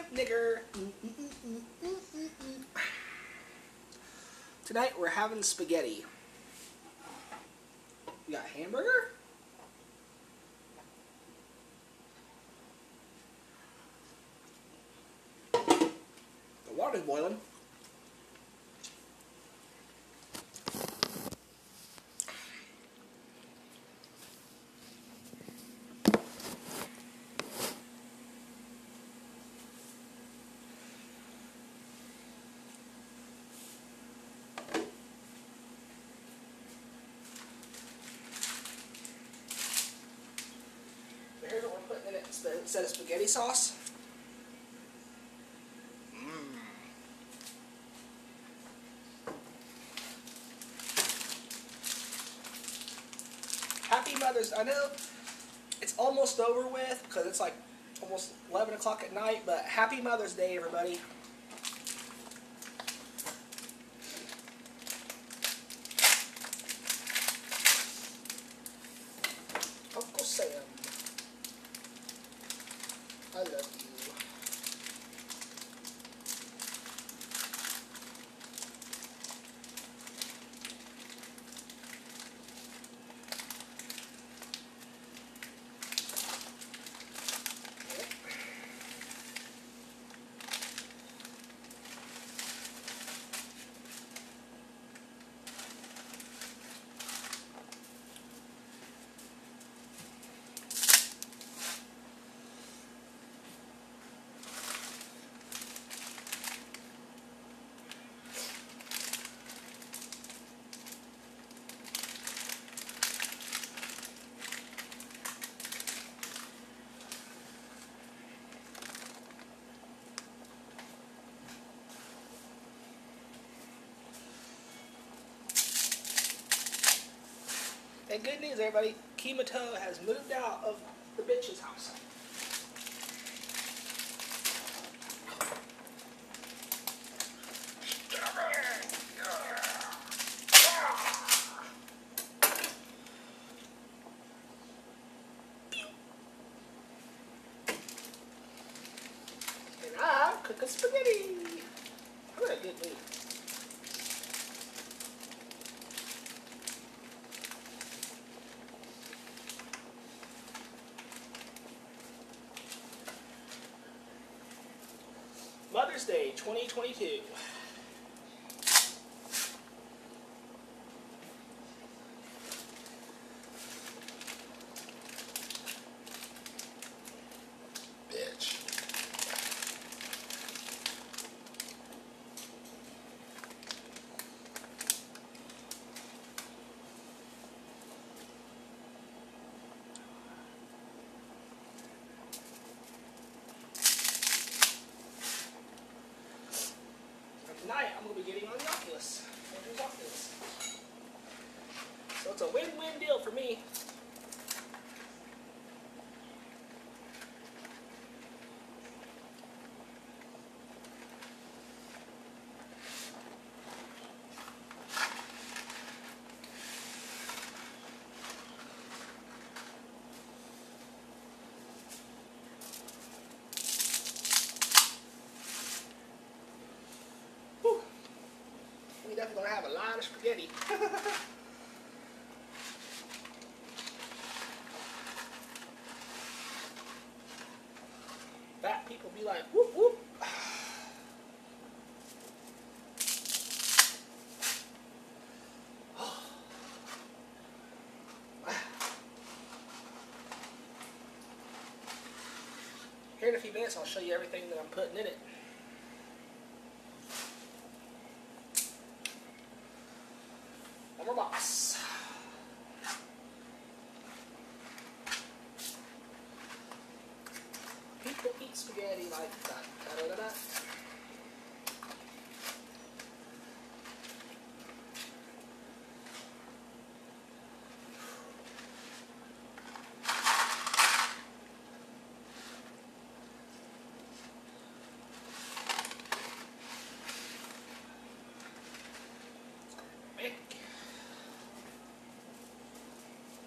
nigger. Tonight we're having spaghetti. We got hamburger. The water's boiling. Here's what we're putting in it instead of spaghetti sauce. Happy Mother's. I know it's almost over with because it's like almost 11 o'clock at night, but Happy Mother's Day, everybody. Uncle Sam, I love you. And good news, everybody, Kimato has moved out of the bitch's house. And I'm cooking spaghetti. What a good meat. Mother's Day 2022. Bitch. Tonight, I'm going to be getting on the Oculus. Oculus. So it's a win-win deal for me. We're definitely going to have a lot of spaghetti. Fat people be like, whoop whoop. Here in a few minutes, I'll show you everything that I'm putting in it. One more box. People eat spaghetti like that. Da-da-da-da.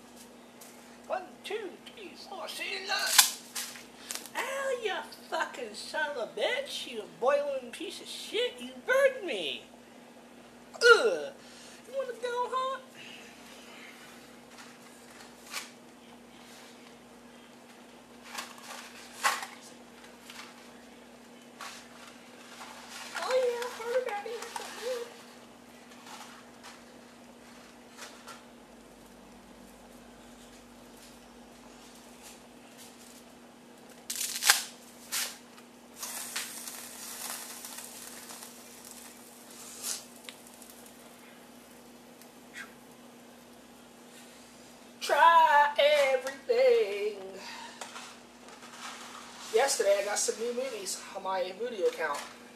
One, two, three, four, see you later. Ow, you fucking son of a bitch! You boiling piece of shit! You burned me! Ugh! You wanna go, huh? Oh yeah, hard daddy. Try everything. Yesterday I got some new movies on my Voodoo account.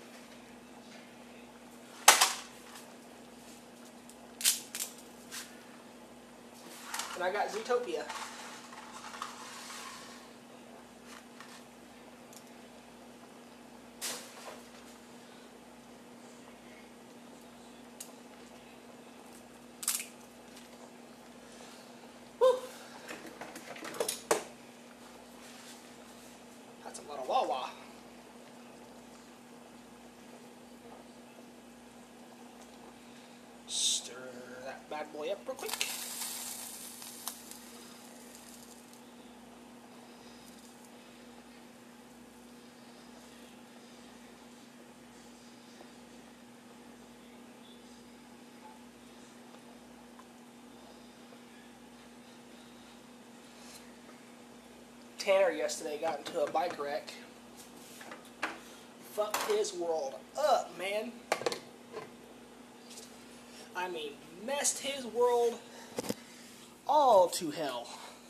And I got Zootopia. Woo. That's a lot of Wawa. Stir that bad boy up real quick. Tanner yesterday got into a bike wreck. Fucked his world up, man. I mean, messed his world all to hell.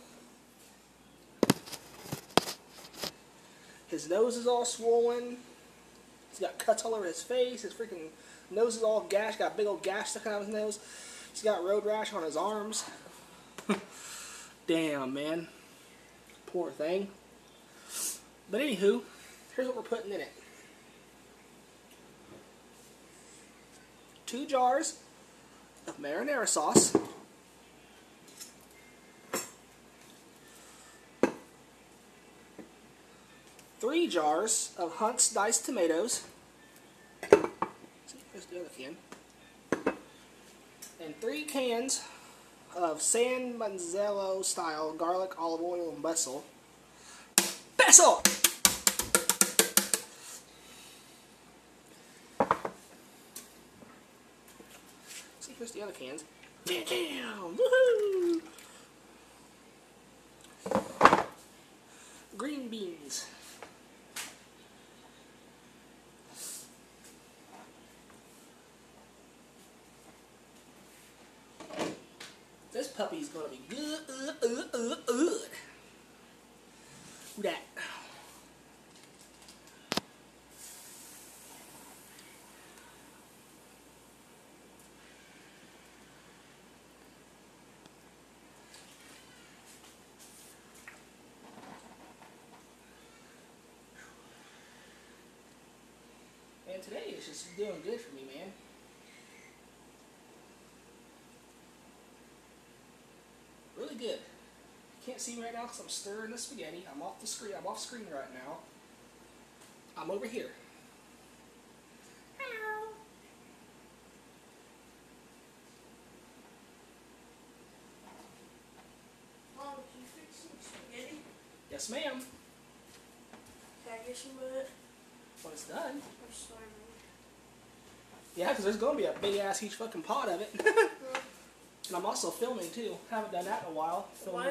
His nose is all swollen. He's got cuts all over his face. His freaking nose is all gashed. Got a big old gash sticking out of his nose. He's got road rash on his arms. Damn, man. Poor thing. But anywho, here's what we're putting in it. 2 jars of marinara sauce. 3 jars of Hunt's diced tomatoes. See, here's the other can. And 3 cans of San Manzello style garlic, olive oil, and basil. Basil! See, here's the other cans. Damn! Woohoo! Green beans. This puppy's gonna be good. Who that? And today is just doing good for me, man. Really good. You can't see me right now because I'm stirring the spaghetti. I'm off the screen. I'm off screen right now. I'm over here. Hello. Mom, did you fix some spaghetti? Yes, ma'am. Can I get some of it? When it's done. I'm starving. Yeah, because there's going to be a big ass huge fucking pot of it. And I'm also filming too. Haven't done that in a while. Why?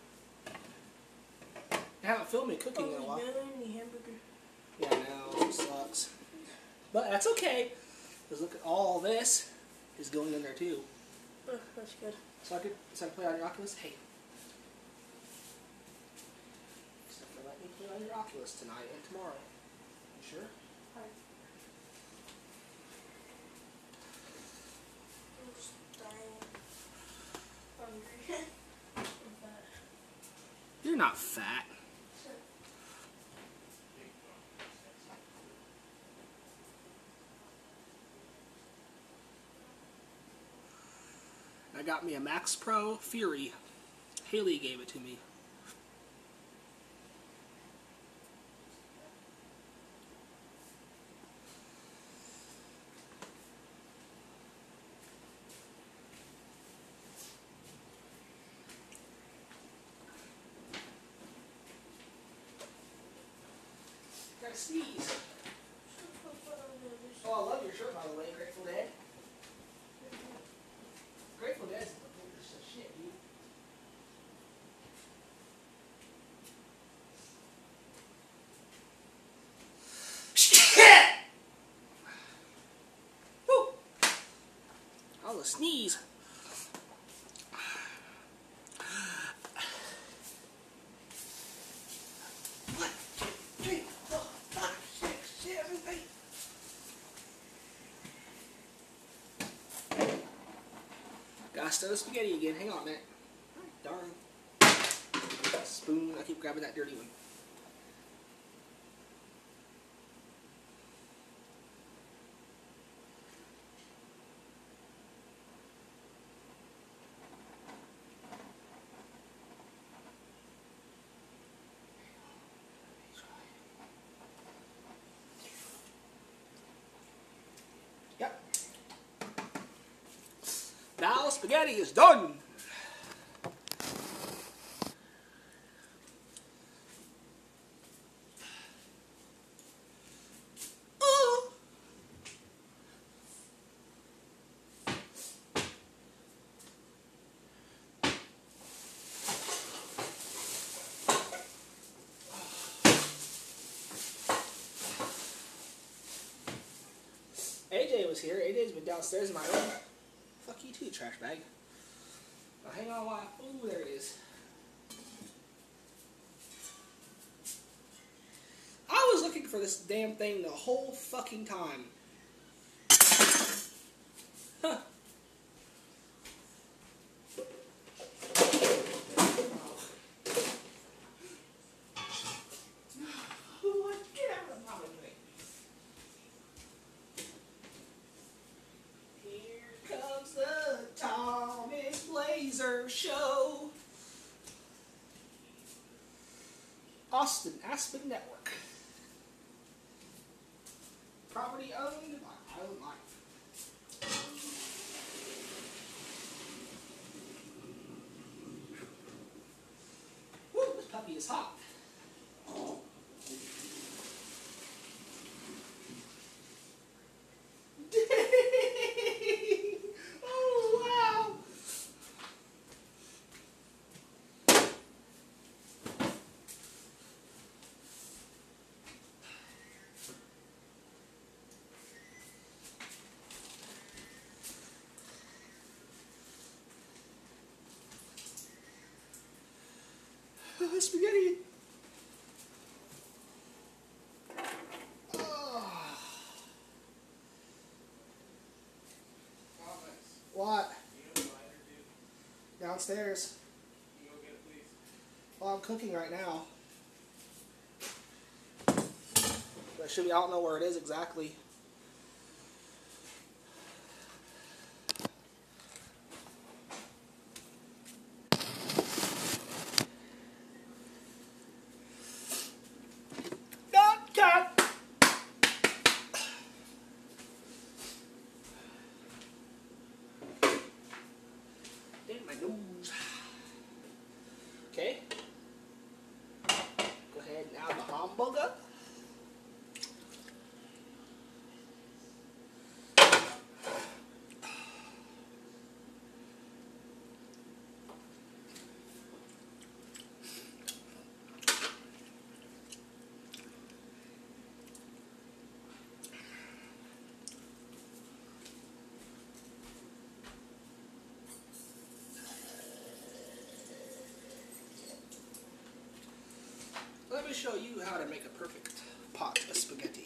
I haven't filmed me cooking in a while. The hamburger. Yeah, I know. It sucks. But that's okay. Because look at all this is going in there too. Oh, that's good. So I could play on your Oculus. Hey. Except for let me play on your Oculus tonight and tomorrow. You sure? Hi. I'm just dying. Hungry. I'm fat. You're not fat. I got me a Max Pro Fury. Haley gave it to me. to sneeze. Oh, I love your shirt, by the way, Grateful Dead. Grateful Dead's the piece of shit, dude. Shit! Woo! That was a sneeze. One, two, three, 4, 5, 6, 7, 8. Gotta stir the spaghetti again. Hang on, man. Darn. Spoon. I keep grabbing that dirty one. Yep. Now spaghetti is done. AJ was here. AJ's been downstairs in my room. Fuck you too, trash bag. Now hang on while ooh, there it is. I was looking for this damn thing the whole fucking time. Huh. Show. Austin Aspen Network. Property owned by Island Life. Woo, this puppy is hot. Spaghetti. Oh. What? Downstairs. Well, I'm cooking right now. But should be, I don't know where it is exactly. Okay. Go ahead and add the hamburger. Let me show you how to make a perfect pot of spaghetti.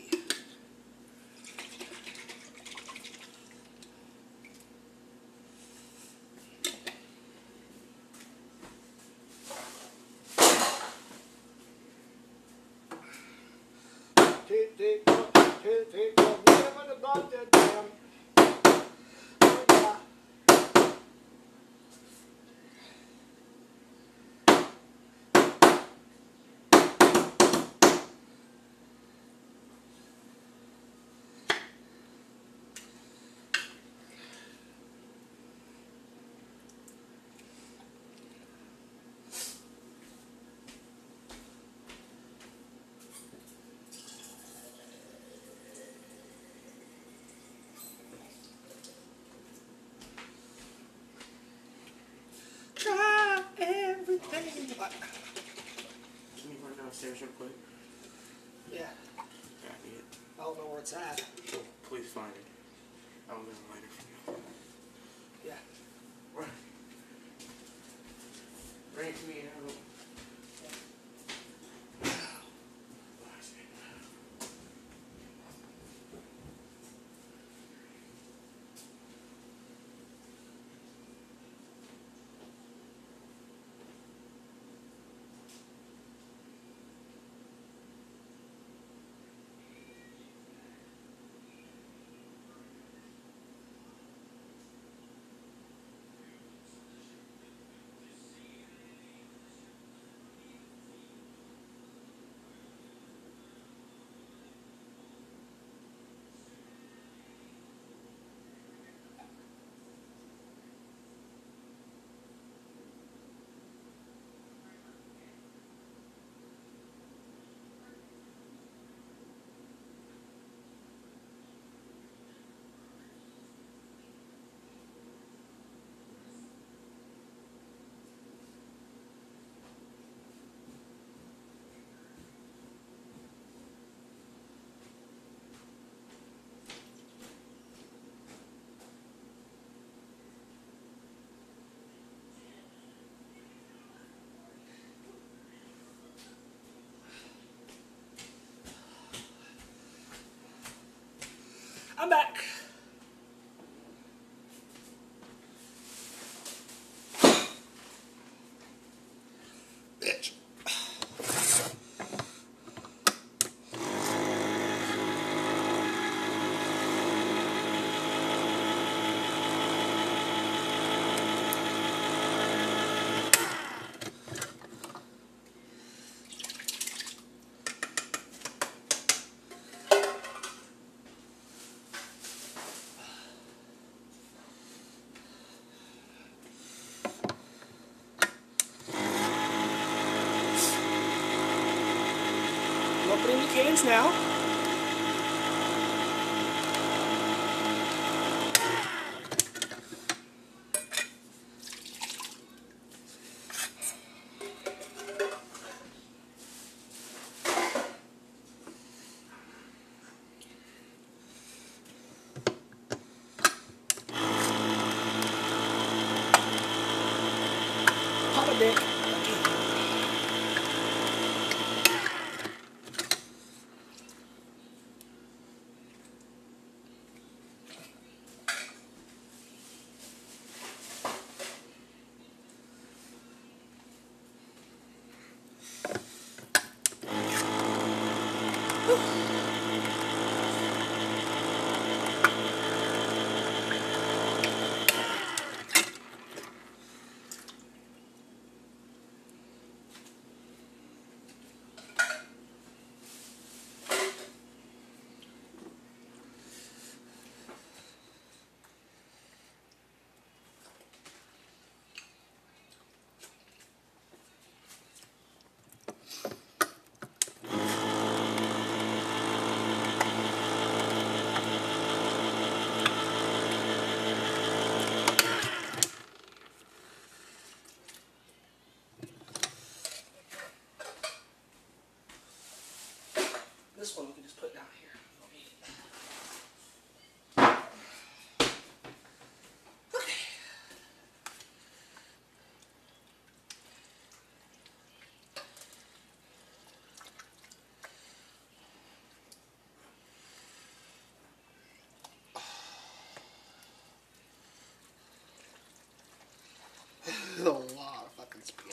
got? Can you run downstairs real quick? Yeah. Yeah, I need it. I don't know where it's at. Well, please find it. I will get a lighter for you. Yeah. Bring it to me now. I'm back. Bitch. Opening the cans now. Pop a dick. This one we can just put down here. Okay. There's a lot of fucking spaghetti.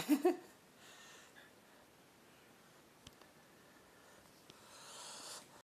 Bye.